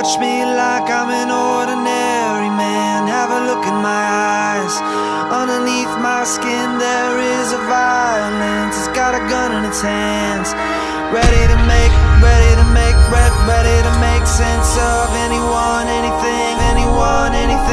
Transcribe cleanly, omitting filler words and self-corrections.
watch me like I'm an ordinary man. Have a look in my eyes. Underneath my skin there is a violence. It's got a gun in its hands, ready to make sense of anyone, anything, anyone, anything.